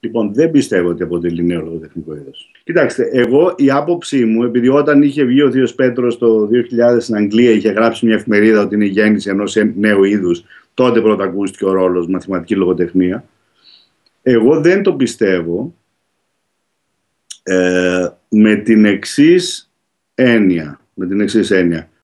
Λοιπόν, δεν πιστεύω ότι αποτελεί νέο λογοτεχνικό είδος. Κοιτάξτε, εγώ η άποψή μου, επειδή όταν είχε βγει ο Θείος Πέτρος το 2000 στην Αγγλία, είχε γράψει μια εφημερίδα ότι είναι η γέννηση ενός νέου είδους, τότε πρώτα ακούστηκε ο ρόλος μαθηματική λογοτεχνία. Εγώ δεν το πιστεύω με την εξής έννοια.